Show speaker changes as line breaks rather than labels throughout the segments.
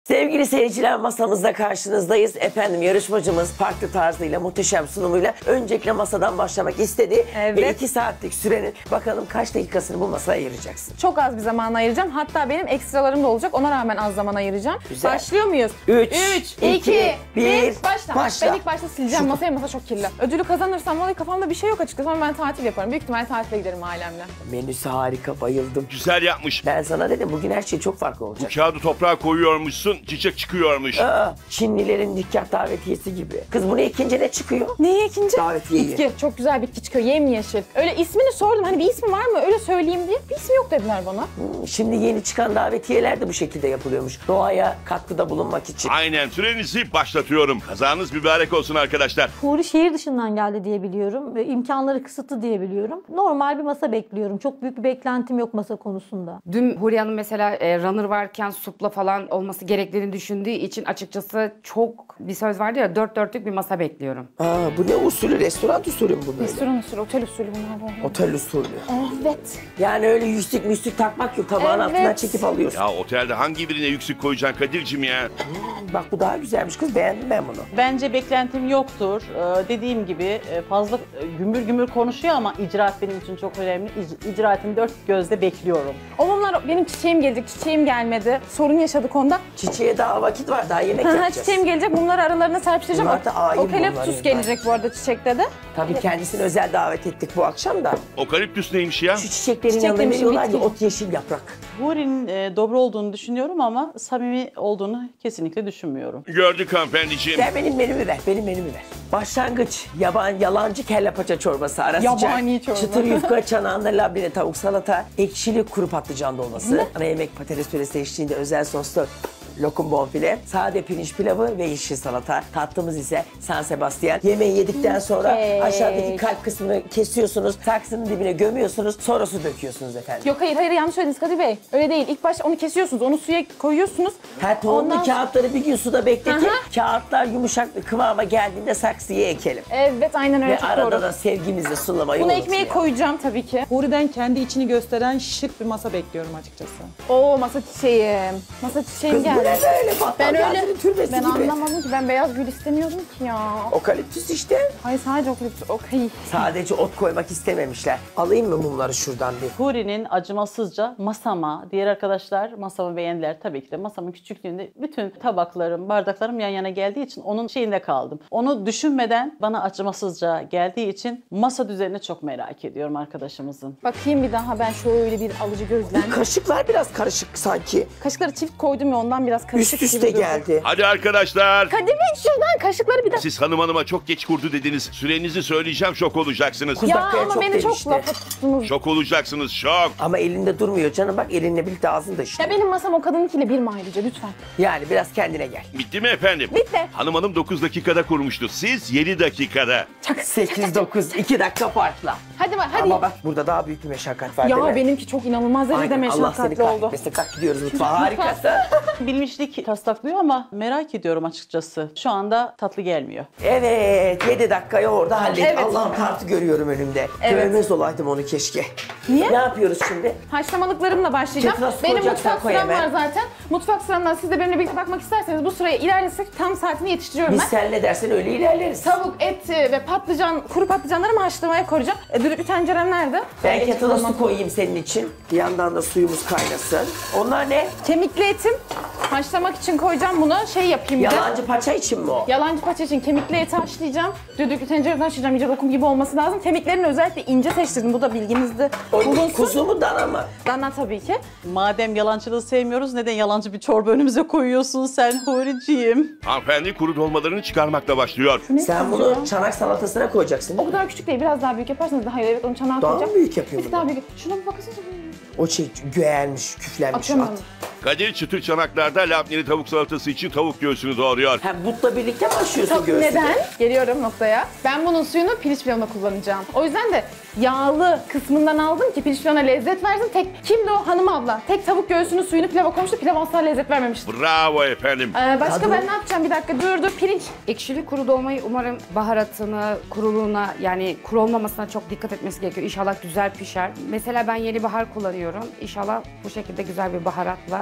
Sevgili seyirciler, masamızda karşınızdayız. Efendim, yarışmacımız farklı tarzıyla, muhteşem sunumuyla öncelikle masadan başlamak istedi.
Evet.
Ve 2 saatlik sürenin bakalım kaç dakikasını bu masaya ayıracaksın.
Çok az bir zaman ayıracağım. Hatta benim ekstralarım da olacak. Ona rağmen az zaman ayıracağım.
Güzel.
Başlıyor muyuz?
3,
2,
1,
başla. Ben ilk başta sileceğim. Masa çok kirli. Ödülü kazanırsam vallahi kafamda bir şey yok açıkçası ama ben tatil yaparım. Büyük ihtimalle tatile giderim ailemle.
Menüsü harika, bayıldım.
Güzel yapmış.
Ben sana dedim, bugün her şey çok farklı olacak.
Bu kağıdı toprağa koyuyormuşsun, çiçek çıkıyormuş.
Çinlilerin nikah davetiyesi gibi. Kız bunu ekince ne çıkıyor?
Neyi ikinci?
Davetiyeyi.
Bitki. Çok güzel bitki çıkıyor. Yemyeşil. Öyle ismini sordum. Hani bir ismi var mı? Öyle söyleyeyim diye. Bir ismi yok dediler bana.
Şimdi yeni çıkan davetiyeler de bu şekilde yapılıyormuş. Doğaya katkıda bulunmak için.
Aynen, sürenizi başlatıyorum. Kazanız mübarek olsun arkadaşlar.
Huri şehir dışından geldi diye biliyorum ve imkanları kısıtlı diye biliyorum. Normal bir masa bekliyorum. Çok büyük bir beklentim yok masa konusunda.
Dün Huri Hanım mesela runner varken supla falan olması gerektiğini düşündüğü için açıkçası çok bir söz vardı ya, 4 dörtlük bir masa bekliyorum.
Bu ne usulü? Restoran usulü mü bu böyle?
Restoran usulü, otel usulü bunlar böyle.
Otel usulü.
Evet.
Yani öyle yüzük takmak yok. Tabağın
Evet.
altından çekip alıyorsun.
Ya otelde hangi birine yüksek koyacaksın Kadir'cim ya?
Bak bu daha güzelmiş kız. Beğendim ben bunu.
Bence beklentim yoktur. Dediğim gibi fazla gümbür gümbür konuşuyor ama icraat benim için çok önemli. İcraatını dört gözle bekliyorum.
Onlar benim çiçeğim gelecek. Çiçeğim gelmedi. Sorun yaşadık onda.
Çiçeğe daha vakit var. Daha yemek yapacağız.
Çiçeğim gelecek. Mumları aralarına serpiştireceğim.
Bunlar da ayin mumları
Okaliptüs
yani.
gelecek bu arada çiçekte de.
Tabii kendisini özel davet ettik bu akşam da.
Okaliptüs neymiş ya?
Şu çiçeklerin
Çiçek
yanına
demişim,
veriyorlar ya,
bitki.
ot yeşil yaprak.
Huri'nin dobra olduğunu düşünüyorum ama samimi olduğunu kesinlikle düşünmüyorum.
Gördük hanımefendiciğim.
Sen benim menümü ver. Benim menümü ver. Başlangıç yalancı kelle paça çorbası, ara sıcak.
Yabani çorba.
Çıtır yufka, çanağında labne tavuk salata, ekşili kuru patlıcan dolması. Ana yemek patates püresi eşliğinde özel soslu lokum bonfile, sade pirinç pilavı ve yeşil salata. Tatlımız ise San Sebastian. Yemeği yedikten sonra aşağıdaki kalp kısmını kesiyorsunuz, saksının dibine gömüyorsunuz, sonra su döküyorsunuz efendim.
Yok hayır yanlış söylediniz Kadir Bey. Öyle değil. İlk başta onu kesiyorsunuz, onu suya koyuyorsunuz.
Tohumlu
Ondan-
kağıtları bir gün suda bekletip
Aha.
kağıtlar yumuşak bir kıvama geldiğinde saksıya ekelim.
Evet aynen öyle,
Ve
çok
arada
doğru.
da sevgimizi sulamayı
Bunu
unutmayalım.
ekmeğe koyacağım tabii ki.
Huri'den kendi içini gösteren şık bir masa bekliyorum açıkçası.
Oo masa çiçeğim. Masa çiçeğim
Kız bu
geldi.
ne böyle? Battal
Ben öyle,
Gazi'nin türbesi
ben
gibi.
anlamadım ki. Ben beyaz gül istemiyordum ki ya.
Okaliptüs işte.
Hayır sadece okaliptüs, okey.
Sadece ot koymak istememişler. Alayım mı mumları şuradan bir?
Huri'nin acımasızca masama, diğer arkadaşlar masamı beğendiler tabii ki de. Masamın küçüklüğünde bütün tabaklarım, bardaklarım yan yana geldiği için onun şeyinde kaldım. Onu düşünmeden bana acımasızca geldiği için masa düzenini çok merak ediyorum arkadaşımızın.
Bakayım bir daha, ben şöyle bir alıcı gözlem.
Kaşıklar biraz karışık sanki.
Kaşıkları çift koydum ya, ondan biraz karışık
Üst üste
gibi durdu.
geldi.
Hadi arkadaşlar.
Kadir Bey şuradan kaşıkları bir daha.
Siz hanıma çok geç kurdu dediniz. Sürenizi söyleyeceğim, şok olacaksınız.
Kız
Ya
dakikaya
ama
çok
beni çok
demişti.
lafa tuttunuz.
Şok olacaksınız, şok.
Ama elinde durmuyor canım, bak elinle birlikte ağzında işte.
Ya benim masam o kadınınkiyle bir mi ayrıca lütfen?
Yani biraz kendine gel.
Bitti mi efendim?
Bitti.
Hanım 9 dakikada kurmuştu. Siz 7 dakikada.
8-9, 2 dakika farkla.
Hadi hadi.
Ama bak burada daha büyük bir meşakkat var değil
Ya
mi?
benimki çok inanılmaz derecede
Aynen, Allah seni
meşakkatli oldu.
kahretmesin. Kalk gidiyoruz mutfağa, harikasın.
Bilmişlik taslaklıyor ama merak ediyorum açıkçası. Şu anda tatlı gelmiyor.
Evet, 7 dakikaya orada hallet.
Evet.
Allah'ım tartı görüyorum önümde.
Evet.
Görmez olaydım onu keşke.
Niye?
Ne yapıyoruz şimdi?
Haşlamalıklarımla başlayacağım.
Şef nasıl
Benim
koyacaksan
mutfak
koy
sıram var
hemen.
zaten. Mutfak sıramdan siz de benimle birlikte bakmak isterseniz bu sıraya ilerlesek tam saatini yetiştiriyorum
Biz
ben.
sen ne dersen öyle ilerleriz.
Tavuk, et ve patlıcan, kuru patlıcanlarımı haşlamaya koyacağım. Düdüklü tencerem nerede?
Ben kettle'a
Tamam.
su koyayım senin için. Bir yandan da suyumuz kaynasın. Onlar ne?
Kemikli etim haşlamak için koyacağım bunu. Şey yapayım bir de.
Yalancı paça için mi o?
Yalancı paça için kemikli eti haşlayacağım. Düdüklü tencereden haşlayacağım. İyice lokum gibi olması lazım. Kemiklerini özellikle ince seçtirdim. Bu da bilginizde
O
bulunsun.
kuzu mu dana mı?
Dana tabii ki.
Madem yalancılığı sevmiyoruz, neden yalancı bir çorba önümüze koyuyorsun sen Huri'ciğim?
Hanımefendi kuru dolmalarını çıkarmakla başlıyor.
Sen bunu çanak salatasına koyacaksın
O
değil mi?
kadar küçük değil. Biraz daha büyük yaparsanız daha iyi. Evet onu çanağa
Daha
koyacağım.
mı büyük yapayım
Bir
bunu?
daha büyük. Şuna bir bakasana.
O şey göğermiş, küflenmiş
Atıyorum
at.
onu.
Kadir çıtır çanaklarda labneli tavuk salatası için tavuk göğsünü doğruyor.
Ha, butla birlikte mi açıyorsun göğsünü?
Neden? Geliyorum noktaya. Ben bunun suyunu pirinç pilavına kullanacağım. O yüzden de yağlı kısmından aldım ki pirinç pilavına lezzet versin. Kimdi o hanım abla? Tek tavuk göğsünün suyunu pilava koymuştu. Pilav asla lezzet vermemişti.
Bravo efendim.
Başka
Kadın-
ben ne yapacağım? Bir dakika dur pirinç.
Ekşili kuru dolmayı umarım baharatını, kuruluğuna, yani kuru olmamasına çok dikkat etmesi gerekiyor. İnşallah güzel pişer. Mesela ben yeni bahar kullanıyorum. İnşallah bu şekilde güzel bir baharatla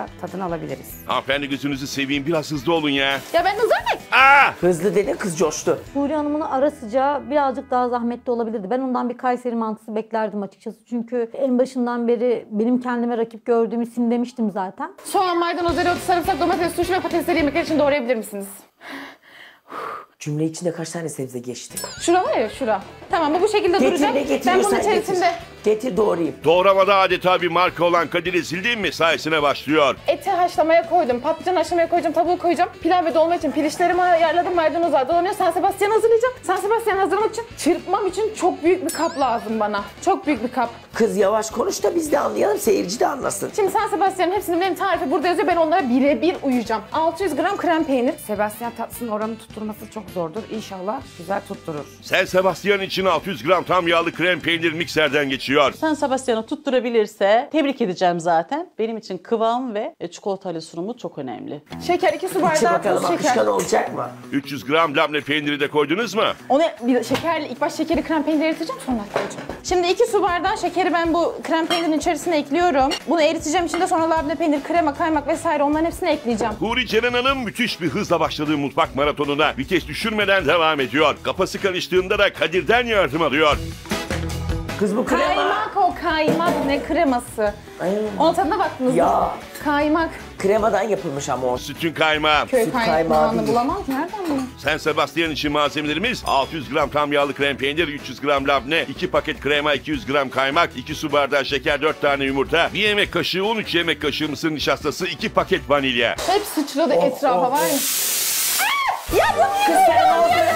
tadını alabiliriz.
Hanımefendi gözünüzü seveyim biraz hızlı olun ya.
Ya ben hızlı mıyım?
Aa!
Hızlı dedin kız coştu.
Huri Hanım'ın ara sıcağı birazcık daha zahmetli olabilirdi. Ben ondan bir Kayseri mantısı beklerdim açıkçası. Çünkü en başından beri benim kendime rakip gördüğümü simlemiştim zaten.
Soğan, maydanoz, dereotu, sarımsak, domates, turşu ve patatesleri yemekler için doğrayabilir misiniz?
Cümle içinde kaç tane sebze geçti?
Şura var ya şura. Tamam bu şekilde
Getir
duracak.
ne
Ben bunun
getiriyorsan
içerisinde
Getir doğrayayım.
Doğramada adeta bir marka olan Kadir Ezildiğin mesaisine başlıyor.
eti haşlamaya koydum. Patlıcan haşlamaya koyacağım. Tavuğu koyacağım. Pilav ve dolma için pirinçlerimi ayarladım. Maydanoz var. Dolanıyor. San Sebastian hazırlayacağım. San Sebastian hazırlamak için çırpmam için çok büyük bir kap lazım bana. Çok büyük bir kap.
Kız yavaş konuş da biz de anlayalım, seyirci de anlasın.
Şimdi San Sebastian'ın hepsinin benim tarifi burada yazıyor. Ben onlara birebir uyacağım. 600 gram krem peynir.
Sebastian tatlısının oranı tutturması çok zordur. İnşallah güzel tutturur.
San Sebastian için 600 gram tam yağlı krem peynir mikserden geçiyor.
San Sebastian'ı tutturabilirse tebrik edeceğim zaten. Benim için kıvam ve çikolatalı sunumu çok önemli.
Şeker 2 su
İçi
bardağı
bakalım
tuz şeker.
akışkan olacak mı?
300 gram labne peyniri de koydunuz mu?
Onu bir şekerli, ilk baş şekeri krem peyniri eriteceğim sonra koyacağım. Şimdi 2 su bardağı şekeri ben bu krem peynirin içerisine ekliyorum. Bunu eriteceğim içinde sonra labne peynir, krema, kaymak vesaire onların hepsini ekleyeceğim.
Huri Ceren Hanım müthiş bir hızla başladığı mutfak maratonuna vites düşürmeden devam ediyor. Kafası karıştığında da Kadir'den yardım alıyor.
Kız bu krema.
Kaymak o kaymak ne kreması.
Ay.
Onun tadına baktınız mı?
Ya
Kaymak.
kremadan yapılmış ama o.
Sütün kaymağı.
Köy
Süt kaymağı
kaymağını
değil.
bulamam ki nereden bunu?
San Sebastian için malzemelerimiz 600 gram tam yağlı krem peynir, 300 gram labne, 2 paket krema, 200 gram kaymak, 2 su bardağı şeker, 4 tane yumurta, 1 yemek kaşığı un, 3 yemek kaşığı mısır nişastası, 2 paket vanilya.
Hep sıçradı etrafa var ya. Ya bu
Kız
niye
sen
böyle
aldın.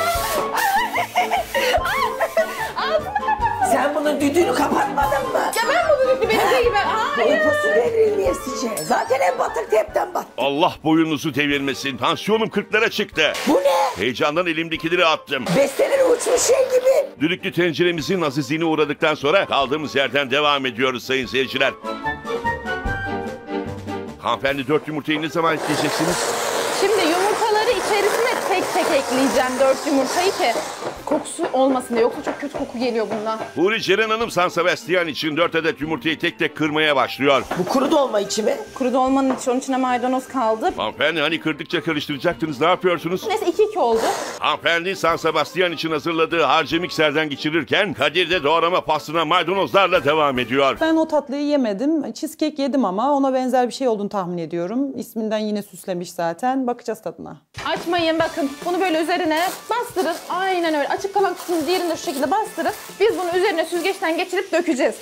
Sen bunun düdüğünü kapatmadın mı?
Ya ben bu düdüklü benimki gibi. Hayır.
Uykusu devrilmeyesice. Zaten en batık tepten battı.
Allah boyunuzu devirmesin. Tansiyonum 40'lara çıktı.
Bu ne?
Heyecandan elimdekileri attım.
Besteleri uçmuş şey gibi.
Düdüklü tenceremizin azizliğine uğradıktan sonra kaldığımız yerden devam ediyoruz sayın seyirciler. Hanımefendi 4 yumurtayı ne zaman ekleyeceksiniz?
Şimdi yumurtaları içerisine tek tek ekleyeceğim 4 yumurtayı ki kokusu olmasın diye. Yoksa çok kötü koku geliyor bundan.
Huri Ceren Hanım San Sebastian için 4 adet yumurtayı tek tek kırmaya başlıyor.
Bu kuru dolma içi mi?
Kuru dolmanın için onun içine maydanoz kaldı.
Hanımefendi hani kırdıkça karıştıracaktınız, ne yapıyorsunuz?
Neyse 2-2 oldu.
Hanımefendi San Sebastian için hazırladığı harcı mikserden geçirirken Kadir de doğrama pastına maydanozlarla devam ediyor.
Ben o tatlıyı yemedim. Cheesecake yedim ama ona benzer bir şey olduğunu tahmin ediyorum. İsminden yine süslemiş zaten. Bakacağız tadına.
Açmayın bakın. Bunu böyle üzerine bastırın. Aynen öyle. Açık kalan kısmını diğerini de şu şekilde bastırın. Biz bunu üzerine süzgeçten geçirip dökeceğiz.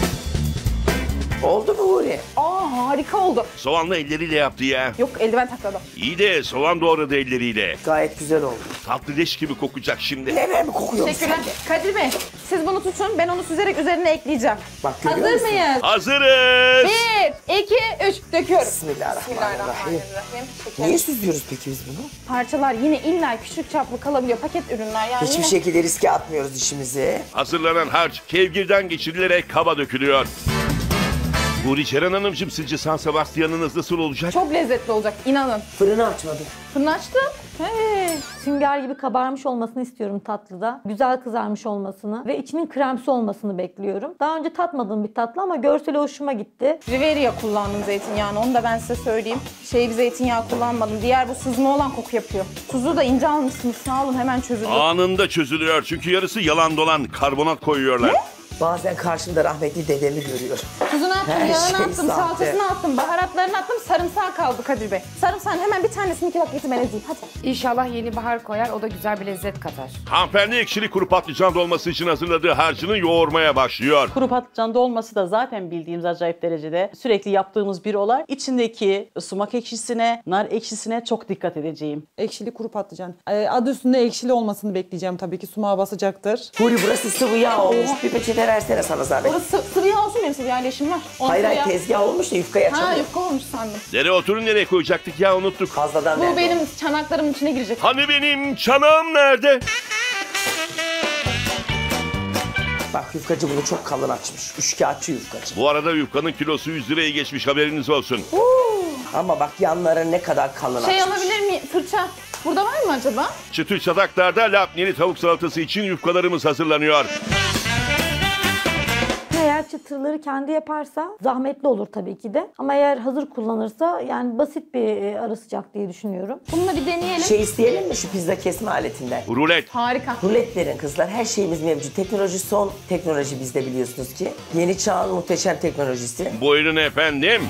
Oldu mu Huri?
Aa harika oldu.
Soğanlı elleriyle yaptı ya.
Yok eldiven takladım.
İyi de soğan doğradı elleriyle.
Gayet güzel oldu.
Tatlı leş gibi kokacak şimdi.
Lever mi kokuyor
Teşekkürler.
sende?
Kadir Bey siz bunu tutun. Ben onu süzerek üzerine ekleyeceğim.
Bak, görüyor
Hazır
musun?
mıyız?
Hazırız.
1, 2, 3 döküyorum.
Bismillahirrahmanirrahim.
Şeker.
Niye süzüyoruz peki biz bunu?
Parçalar yine illa küçük çaplı kalabiliyor. Paket ürünler yani.
Hiçbir
yine-
şekilde riske atmıyoruz işimizi.
Hazırlanan harç kevgirden geçirilerek kaba dökülüyor. Huri Ceren Hanımcığım sizce San Sebastian'ınız nasıl olacak?
Çok lezzetli olacak inanın.
Fırını açmadım.
Fırını açtım. Hey.
Sünger gibi kabarmış olmasını istiyorum tatlıda. Güzel kızarmış olmasını ve içinin kremsi olmasını bekliyorum. Daha önce tatmadığım bir tatlı ama görseli hoşuma gitti.
Riveria kullandım zeytinyağını. Onu da ben size söyleyeyim. Bir zeytinyağı kullanmadım. Diğer bu sızma olan koku yapıyor. Tuzu da ince almışsınız. Sağ olun hemen çözüldü.
Anında çözülüyor çünkü yarısı yalan dolan karbonat koyuyorlar.
Bazen karşımda rahmetli dedemi görüyorum.
Tuzunu attım,
Her
yağını
şey
attım,
sahte.
salçasını attım, baharatlarını attım, sarımsağı kaldı Kadir Bey. Sarımsağın hemen bir tanesini 2 dakika getir ben ezeyim hadi.
İnşallah yeni bahar koyar, o da güzel bir lezzet katar.
Hanımefendi ekşili kuru patlıcan dolması için hazırladığı harcını yoğurmaya başlıyor.
Kuru patlıcan dolması da zaten bildiğimiz acayip derecede sürekli yaptığımız bir olay. İçindeki sumak ekşisine, nar ekşisine çok dikkat edeceğim.
Ekşili kuru patlıcan. Adı üstünde ekşili olmasını bekleyeceğim tabii ki. Sumağa basacaktır.
Huri burası sıvı yağ olmuş. Bir peçete versene sana zahmet.
Orası sıvı yağ olsun benim sıvı yağ leşim var. Onu
Hayır
sıvı
hayır
yağ-
tezgah olmuş da yufkayı
Ha
açamıyorum.
yufka olmuş sandım.
Dereotunu nereye koyacaktık ya unuttuk.
Fazladan
Bu
nerede
benim
o?
çanaklarımın içine girecek.
Hani benim çanağım nerede?
Bak yufkacı bunu çok kalın açmış. Üçkağıtçı yufkacı.
Bu arada yufkanın kilosu 100 liraya geçmiş haberiniz olsun.
Ama bak yanları ne kadar kalın
Şey
açmış.
alabilir miyim? Fırça. Burada var mı acaba?
Çıtır çataklarda labneli tavuk salatası için yufkalarımız hazırlanıyor.
Eğer eğer çıtırları kendi yaparsa zahmetli olur tabii ki de. Ama eğer hazır kullanırsa yani basit bir ara sıcak diye düşünüyorum.
Bununla bir deneyelim.
Şey isteyelim mi şu pizza kesme aletinden?
Rulet.
Harika.
Ruletlerin kızlar her şeyimiz mevcut. Teknoloji son teknoloji bizde biliyorsunuz ki. Yeni çağın muhteşem teknolojisi.
Buyurun efendim.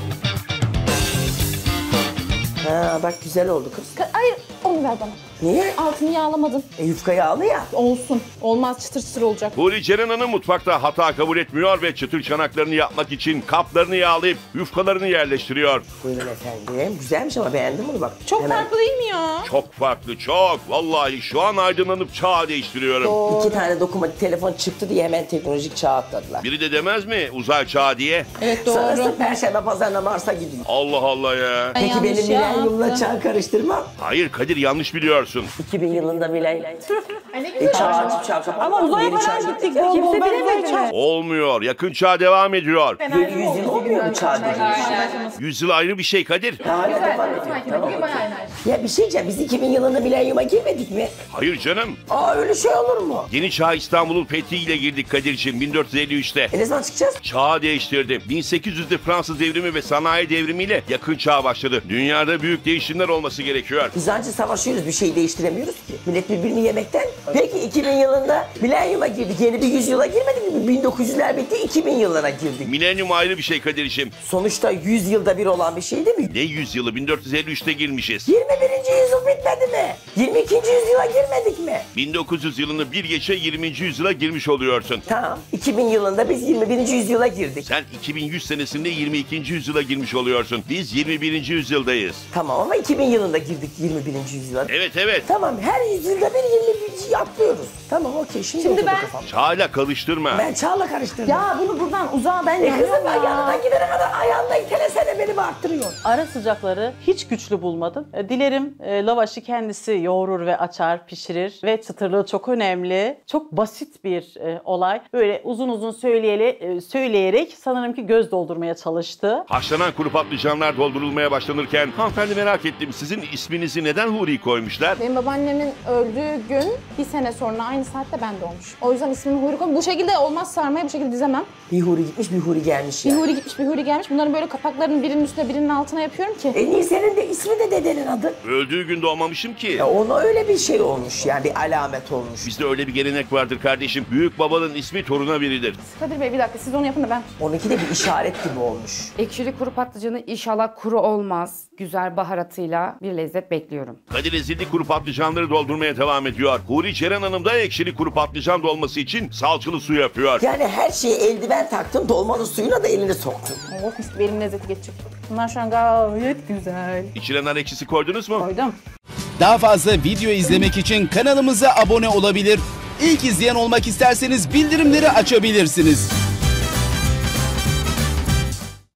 Ha bak güzel oldu kız.
Hayır, onu ver bana.
Niye?
Altını yağlamadın.
Yufka yağlı ya.
Olsun. Olmaz, çıtır çıtır olacak.
Huri Ceren Hanım mutfakta hata kabul etmiyor ve çıtır çanaklarını yapmak için kaplarını yağlayıp yufkalarını yerleştiriyor.
Buyurun efendim. Güzelmiş ama beğendim bunu bak.
Çok
Hemen
farklı değil mi ya?
Çok farklı, çok. Vallahi şu an aydınlanıp çağ değiştiriyorum.
2 tane dokunmatik telefon çıktı diye hemen teknolojik çağ atladılar.
Biri de demez mi uzay çağı diye?
Evet
Sonrası Perşembe Pazarına Mars'a gidiyor.
Allah Allah ya.
Peki
yanlış
benim milenyumla
yaptım.
çağ karıştırmam.
Hayır Kadir, yanlış biliyorsun.
2000 yılında milenyum.
Ay ne güzel.
Çağ açıp çağ kapalı.
Ama uzaya
Yeni
falan
çağ
gittik.
gelecek.
Bol bol
Kimse
ben
bilemedi.
uzaya
Olmuyor. Yakın çağ devam ediyor.
Yeni yüzyıl olmuyor mu çağ dediğimiz?
100 yıl ayrı bir şey Kadir.
Hala devam ediyor. Tamam.
Bugün bayağı enerji.
Ya bir şey diyeceğim. Biz 2000 yılında milenyuma girmedik mi?
Hayır canım.
Aa öyle şey olur mu?
Yeni çağ İstanbul'un fethiyle girdik Kadir'ciğim 1453'te.
Ne zaman çıkacağız?
Çağı değiştirdi. 1800'de Fransız devrimi ve sanayi devrimiyle yakın çağ başladı. Dünyada büyük değişimler olması gerekiyor.
Biz anca savaşıyoruz. Bir şey değiştiremiyoruz ki. Millet birbirini yemekten. Peki 2000 yılında milenyuma girdik. Yeni bir yüzyıla girmedik mi? 1900'ler bitti. 2000 yılına girdik.
Milenyum ayrı bir şey Kadir'ciğim.
Sonuçta 100 yılda bir olan bir şey değil mi?
Ne 100 yılı? 1453'te girmişiz.
21. yüzyıl bitmedi mi? 22. yüzyıla girmedik mi?
1900 yılını bir geçe 20. yüzyıla girmiş oluyorsun.
Tamam. 2000 yılında biz 21. yüzyıla girdik.
Sen 2100 senesinde 22. yüzyıla girmiş oluyorsun. Biz 21. yüzyıldayız.
Tamam ama 2000 yılında girdik 21. yüzyıla.
Evet evet.
Tamam her yüzyılda bir 21. atlıyoruz. Tamam okey şimdi oturdu
ben-
kafam.
Çağla karıştırma.
Ben çağla karıştırdım.
Ya bunu buradan uzağa ben
Kızım
yanıyorum
ben
ya.
yanına gidene kadar ayağında itelesene beni bağırttırıyor.
Ara sıcakları hiç güçlü bulmadım. Dilerim lavaşı kendisi yoğurur ve açar, pişirir ve çıtırlığı çok önemli. Çok basit bir olay. Böyle uzun uzun söyleyerek sanırım ki göz doldurmaya çalıştı.
Haşlanan kuru patlıcanlar doldurulmaya başlanırken hanımefendi merak ettim. Sizin isminizi neden Huri koymuşlar?
Benim babaannemin öldüğü gün bir sene sonra aynı saatte ben doğmuş. O yüzden ismimi Huri koydum. Bu şekilde olmaz, sarmayı bu şekilde dizemem.
Bir huri gitmiş bir huri gelmiş
Bir
ya.
Huri gitmiş, bir Huri gelmiş. Bunların böyle kapaklarının birinin üstüne birinin altına yapıyorum ki.
Niye senin de ismi de dedenin adı?
Öldüğü gün doğmamışım ki.
Ya ona öyle bir şey olmuş yani bir alamet olmuş.
Bizde öyle bir gelenek vardır kardeşim. Büyük babanın ismi toruna verilir.
Kadir Bey bir dakika siz onu yapın da ben.
Onunki de bir işaret gibi olmuş.
Ekşili kuru patlıcanı inşallah kuru olmaz. Güzel baharatıyla bir lezzet bekliyorum.
Kadir Ezildi kuru patlıcanları doldurmaya devam ediyor. Huri Ceren Hanım da ekşili kuru patlıcan dolması için salçalı su yapıyor.
Yani her şeye eldiven taktın dolmanın suyuna da elini soktun.
Oh mis gibi elimin lezzeti geçecek. Bunlar şu an gayet güzel.
İçine nar ekşisi koydunuz mu?
Koydum.
Daha fazla video izlemek için kanalımıza abone olabilir. İlk izleyen olmak isterseniz bildirimleri açabilirsiniz.